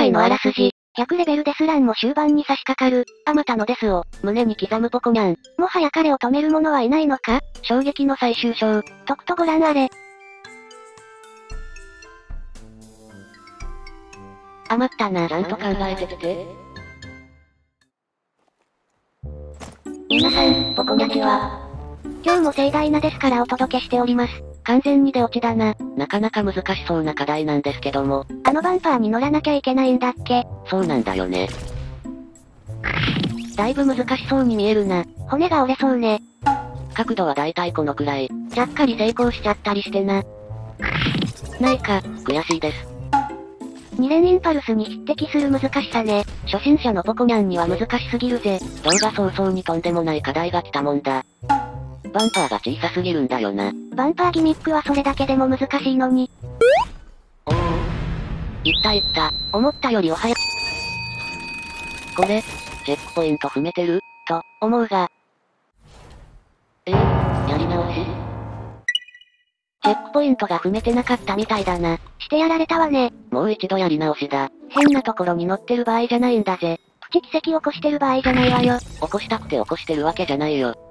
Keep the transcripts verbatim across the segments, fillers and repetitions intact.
回のあらすじ。ひゃくレベルでスランも終盤に差し掛かる。 あまたのデスを、胸に刻むポコニャン。 もはや彼を止める者はいないのか？ 衝撃の最終章。 とくとご覧あれ。 余ったな。ちゃんと考えてきて。 皆さん、ポコニャチは。今日も盛大なですからお届けしております。 完全に出落ちだな。なかなか難しそうな課題なんですけども。 あのバンパーに乗らなきゃいけないんだっけ？ そうなんだよね。だいぶ難しそうに見えるな。 骨が折れそうね。 角度はだいたいこのくらい。ちゃっかり成功しちゃったりしてな。ないか、悔しいです。 に連インパルスに匹敵する難しさね。 初心者のポコニャンには難しすぎるぜ。動画早々にとんでもない課題が来たもんだ。バンパーが小さすぎるんだよな。 バンパーギミックはそれだけでも難しいのに。 おお。いったいった。 思ったよりお早これ、チェックポイント踏めてると、思うが。 えー、やり直しチェックポイントが踏めてなかったみたいだな。してやられたわね。 もう一度やり直しだ。 変なところに乗ってる場合じゃないんだぜ。プチ奇跡起こしてる場合じゃないわよ。 起こしたくて起こしてるわけじゃないよ。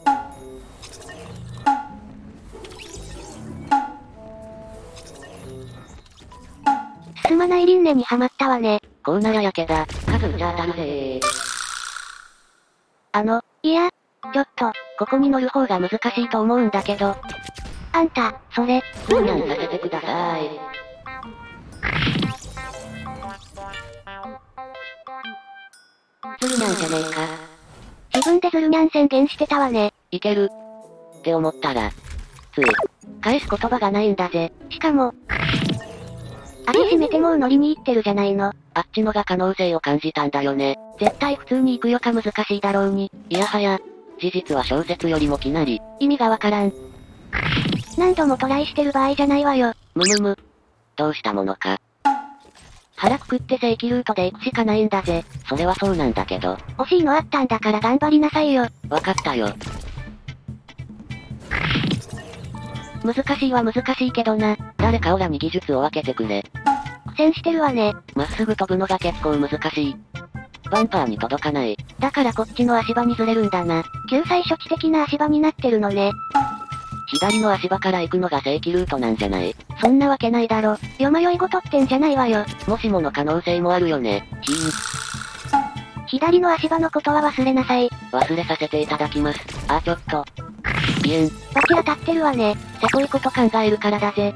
進まない輪廻にはまったわね。 こうならやけだ。数打ち当たるぜー。 あの、いや、ちょっと、 ここに乗る方が難しいと思うんだけど。 あんた、それ、 ズーニャンさせてください。ズルニャンじゃねえか。 自分でズルニャン宣言してたわね。 いける。って思ったら、つい、返す言葉がないんだぜ。 しかも、足締めてもう乗りに行ってるじゃないの。 あっちのが可能性を感じたんだよね。 絶対普通に行くよか難しいだろうに。 いやはや、事実は小説よりもきなり。 意味がわからん。何度もトライしてる場合じゃないわよ。 むむむ。どうしたものか。 腹くくって正規ルートで行くしかないんだぜ。 それはそうなんだけど。 惜しいのあったんだから頑張りなさいよ。 わかったよ。 難しいは難しいけどな。 誰かオラに技術を分けてくれ。 苦戦してるわね。 まっすぐ飛ぶのが結構難しい。バンパーに届かない。 だからこっちの足場にずれるんだな。救済処置的な足場になってるのね。 左の足場から行くのが正規ルートなんじゃない？ そんなわけないだろ。よまよいごとってんじゃないわよ。 もしもの可能性もあるよね。ひーん。 左の足場のことは忘れなさい。 忘れさせていただきます。あーちょっと。いえん。 バチ当たってるわね。せこいこと考えるからだぜ。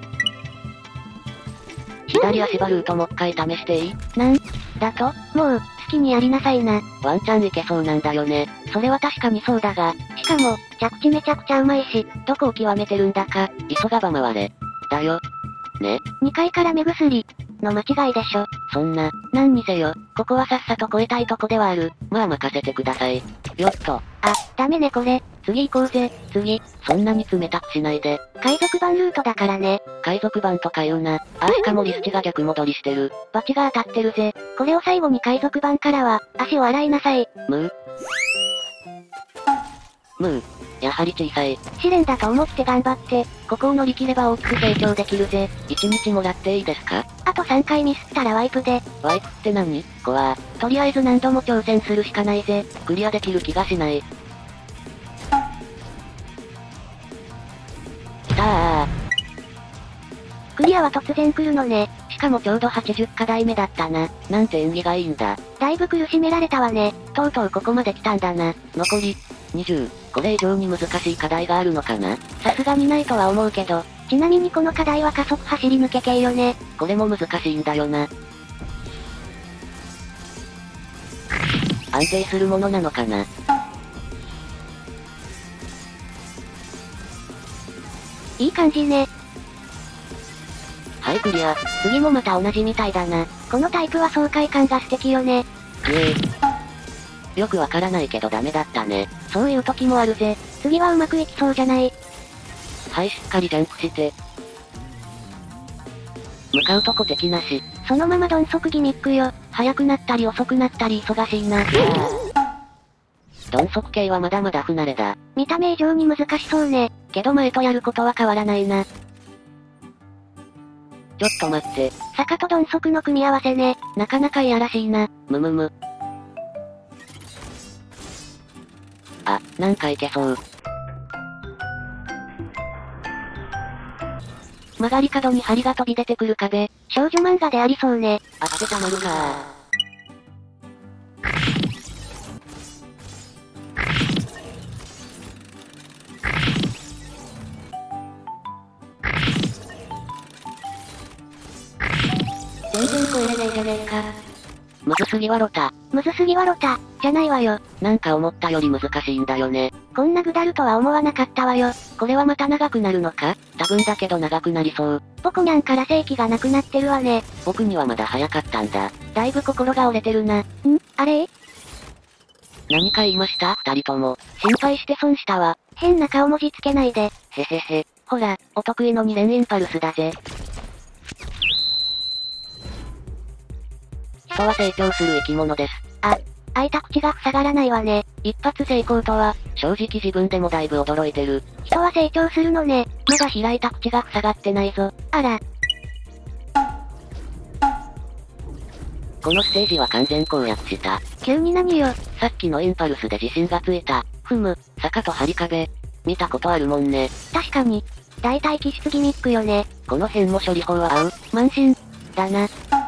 左足場ルートもっかい試していい？ なんだと？もう、好きにやりなさいな。 ワンチャンいけそうなんだよね。 それは確かにそうだが、しかも、着地めちゃくちゃうまいし、どこを極めてるんだか。 急がば回れ。だよ。ね。 にかいから目薬。の間違いでしょ。 そんな。 何にせよ、ここはさっさと越えたいとこではある。 まあ任せてください。よっと。 あ、ダメねこれ。次行こうぜ、次。 そんなに冷たくしないで。 海賊版ルートだからね。 海賊版とか言うな。あ、しかもリスチが逆戻りしてる。 バチが当たってるぜ。これを最後に海賊版からは、足を洗いなさい。 むー。むー。やはり小さい。 試練だと思って頑張って、 ここを乗り切れば大きく成長できるぜ。一日もらっていいですか？ あとさんかいミスったらワイプで。 ワイプって何？怖ー。 とりあえず何度も挑戦するしかないぜ。 クリアできる気がしない。きたー。 クリアは突然来るのね。 しかもちょうどはちじゅっかだいめだったな。なんて縁起がいいんだ。 だいぶ苦しめられたわね。 とうとうここまで来たんだな。残り、にじゅう。これ以上に難しい課題があるのかな？ さすがにないとは思うけど。ちなみにこの課題は加速走り抜け系よね。 これも難しいんだよな。安定するものなのかな？ いい感じね。 はいクリア。 次もまた同じみたいだな。このタイプは爽快感が素敵よね。 ええ。よくわからないけどダメだったね。 そういう時もあるぜ。次はうまくいきそうじゃない。 はいしっかりジャンプして。向かうとこ敵なし。 そのまま鈍足ギミックよ。 速くなったり遅くなったり忙しいな。鈍足系はまだまだ不慣れだ。 見た目以上に難しそうね。 けど前とやることは変わらないな。 ちょっと待って。 坂と鈍足の組み合わせね。なかなかいやらしいな。 むむむ。あ、なんかいけそう。 曲がり角に針が飛び出てくる壁。少女漫画でありそうね。 あってたまるかー。 全然超えれねえじゃねえか。 むずすぎわろた。 むずすぎわろた、じゃないわよ。 なんか思ったより難しいんだよね。 こんなぐだるとは思わなかったわよ。 これはまた長くなるのか？多分だけど長くなりそう。 ポコニャンから正気がなくなってるわね。 僕にはまだ早かったんだ。だいぶ心が折れてるな。ん？ あれ？ 何か言いました？二人とも。 心配して損したわ。変な顔文字つけないで。 へへへ。ほら、お得意のに連インパルスだぜ。人は成長する生き物です。 あ、開いた口が塞がらないわね。 一発成功とは、正直自分でもだいぶ驚いてる。 人は成長するのね。 まだ開いた口が塞がってないぞ。 あら。 このステージは完全攻略した。 急に何よ。 さっきのインパルスで自信がついた。ふむ、坂と針壁。見たことあるもんね。 確かに。大体気質ギミックよね。 この辺も処理法は合う。 満身。だな。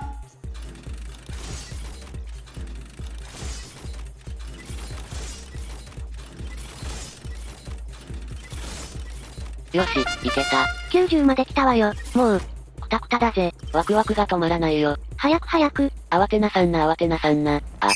よし、いけた。 きゅうじゅうまで来たわよ。 もう、くたくただぜ。ワクワクが止まらないよ。 早く早く。 慌てなさんな慌てなさんな。あ。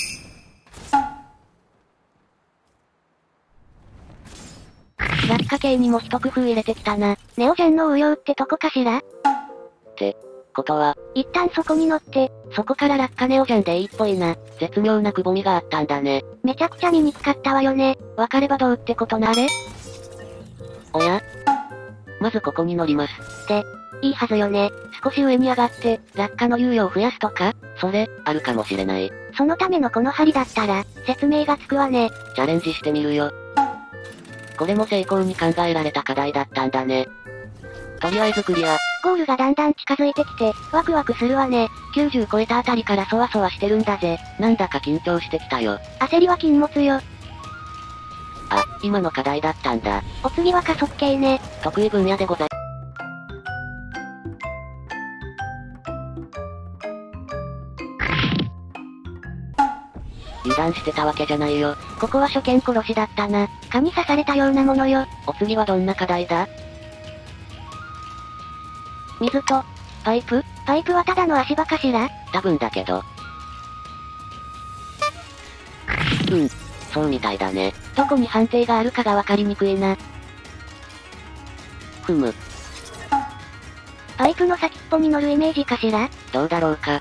落下系にも一工夫入れてきたな。ネオジェンの応用ってとこかしら？って、ことは、 一旦そこに乗って、 そこから落下ネオジェンでいいっぽいな。絶妙なくぼみがあったんだね。 めちゃくちゃ見にくかったわよね。 わかればどうってことなあれ？おや？まずここに乗ります。 って、いいはずよね。 少し上に上がって、落下の猶予を増やすとか？それ、あるかもしれない。 そのためのこの針だったら、説明がつくわね。 チャレンジしてみるよ。これも成功に考えられた課題だったんだね。とりあえずクリア。 ゴールがだんだん近づいてきて、ワクワクするわね。 きゅうじゅう超えたあたりからそわそわしてるんだぜ。なんだか緊張してきたよ。 焦りは禁物よ。 あ、今の課題だったんだ。 お次は加速系ね。 得意分野でござい。油断してたわけじゃないよ。 ここは初見殺しだったな。蚊に刺されたようなものよ。 お次はどんな課題だ？ 水と、 パイプ？ パイプはただの足場かしら？ 多分だけど。うん、そうみたいだね。 どこに判定があるかがわかりにくいな。 ふむ。 パイプの先っぽに乗るイメージかしら？ どうだろうか。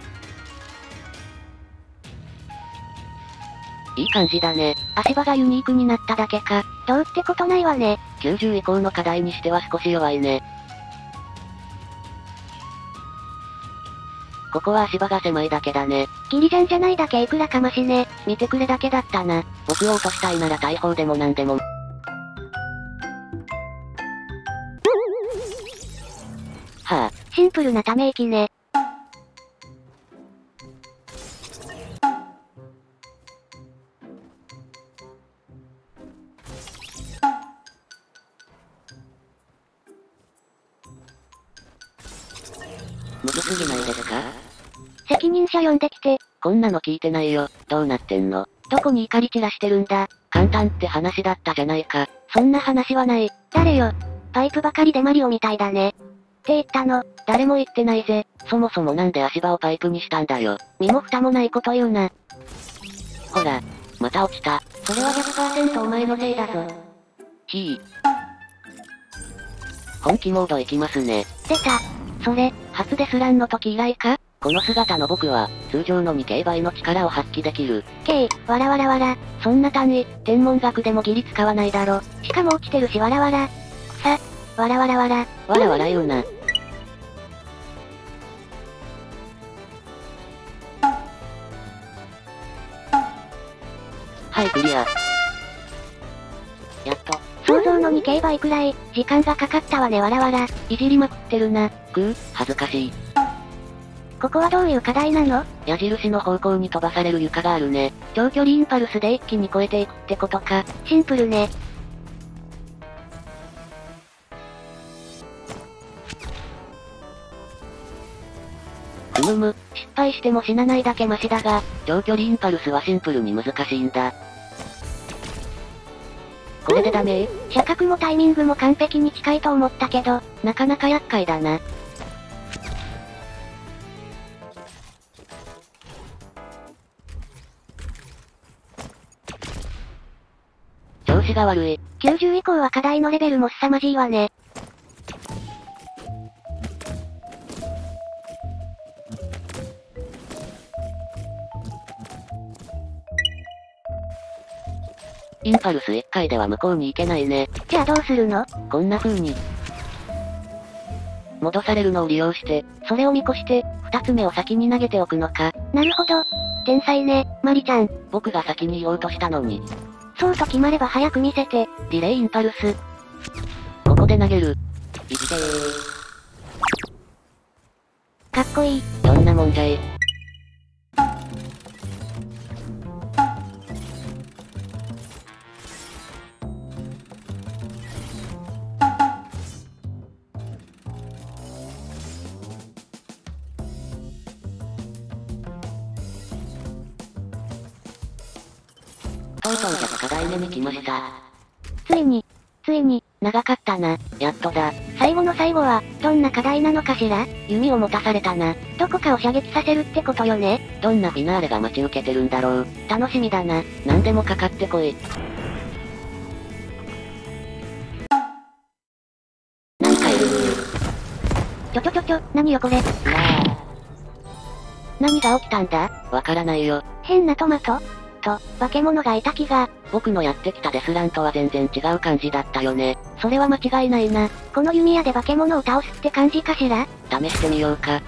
いい感じだね。 足場がユニークになっただけか。どうってことないわね。 きゅうじゅう以降の課題にしては少し弱いね。ここは足場が狭いだけだね。 ギリジャンじゃないだけいくらかましね。 見てくれだけだったな。僕を落としたいなら大砲でも何でも。はあ。 シンプルなため息ね。 むずすぎないですか？ 責任者呼んできて。 こんなの聞いてないよ。どうなってんの？ どこに怒り散らしてるんだ。 簡単って話だったじゃないか。 そんな話はない。誰よ。パイプばかりでマリオみたいだね。って言ったの。 誰も言ってないぜ。そもそもなんで足場をパイプにしたんだよ。 身も蓋もないこと言うな。 ほら、また落ちた。 それは ひゃくパーセント お前のせいだぞ。 ひぃ。本気モード行きますね。 出た。それ、 初デスランの時以来か？この姿の僕は、通常のにけい倍の力を発揮できる。 けい、わらわらわら。そんな単位、天文学でもギリ使わないだろ。しかも落ちてるしわらわら。さ、わらわらわら。 わらわら言うな。はい、クリア。やっと。 想像のにけい倍くらい、時間がかかったわねわらわら。 いじりまくってるな。 くぅ、恥ずかしい。 ここはどういう課題なの？ 矢印の方向に飛ばされる床があるね。 長距離インパルスで一気に越えていくってことか。シンプルね。 ふむむ、 失敗しても死なないだけマシだが、 長距離インパルスはシンプルに難しいんだ。これでダメ？ 射角もタイミングも完璧に近いと思ったけど、なかなか厄介だな。 調子が悪い。 きゅうじゅう以降は課題のレベルも凄まじいわね。 インパルスいっかいでは向こうに行けないね。 じゃあどうするの？ こんな風に。戻されるのを利用して、 それを見越して、二つ目を先に投げておくのか。なるほど。天才ね、マリちゃん。 僕が先に言おうとしたのに。 そうと決まれば早く見せて。 ディレイインパルス。ここで投げる。いってー。 かっこいい。 どんなもんじゃい。とうとうひゃく課題目に来ました。 ついに、ついに、長かったな。 やっとだ。 最後の最後は、どんな課題なのかしら？ 弓を持たされたな。 どこかを射撃させるってことよね。 どんなフィナーレが待ち受けてるんだろう。 楽しみだな。 何でもかかってこい。なんかいる。 ちょちょちょちょ、何よこれ。 うわぁ。 何が起きたんだ？ わからないよ。 変なトマト？と、化け物がいた気が。 僕のやってきたデスランとは全然違う感じだったよね。 それは間違いないな。この弓矢で化け物を倒すって感じかしら？ 試してみようか。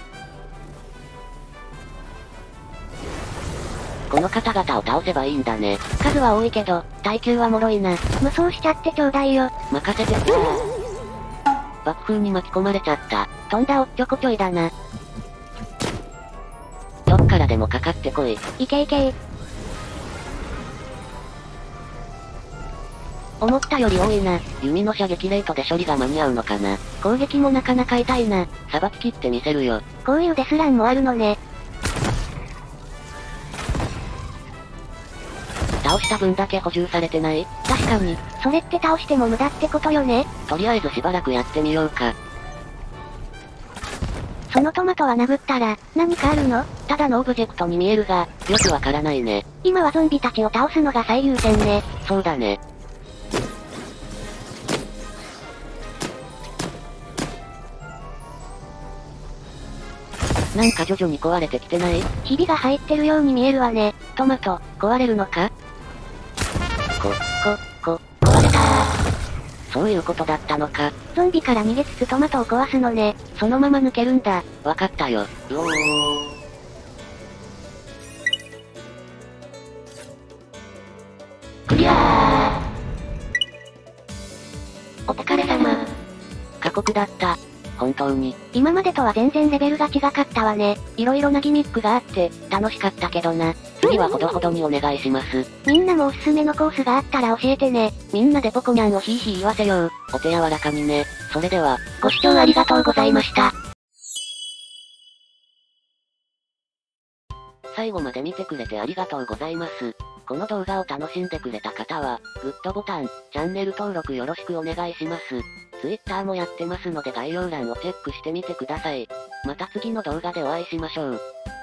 この方々を倒せばいいんだね。 数は多いけど、耐久は脆いな。無双しちゃってちょうだいよ。 任せてくれ。爆風に巻き込まれちゃった。 とんだおっちょこちょいだな。 どっからでもかかってこい。 いけいけー。思ったより多いな。 弓の射撃レートで処理が間に合うのかな。 攻撃もなかなか痛いな。 さばき切ってみせるよ。 こういうデスランもあるのね。 倒した分だけ補充されてない？ 確かに。それって倒しても無駄ってことよね。 とりあえずしばらくやってみようか。 そのトマトは殴ったら、何かあるの？ ただのオブジェクトに見えるが、よくわからないね。 今はゾンビたちを倒すのが最優先ね。 そうだね。なんか徐々に壊れてきてない？ ひびが入ってるように見えるわね。 トマト、壊れるのか？こ、こ、こ、壊れたー。そういうことだったのか。 ゾンビから逃げつつトマトを壊すのね。 そのまま抜けるんだ。わかったよ。うおー。クリアー。お疲れ様。過酷だった。本当に。 今までとは全然レベルが違かったわね。いろいろなギミックがあって、楽しかったけどな。 次はほどほどにお願いします。 みんなもおすすめのコースがあったら教えてね。 みんなでポコニャンをヒーヒー言わせよう。お手柔らかにね。それでは、 ご視聴ありがとうございました。 最後まで見てくれてありがとうございます。この動画を楽しんでくれた方は、グッドボタン、チャンネル登録よろしくお願いします。Twitter もやってますので概要欄をチェックしてみてください。また次の動画でお会いしましょう。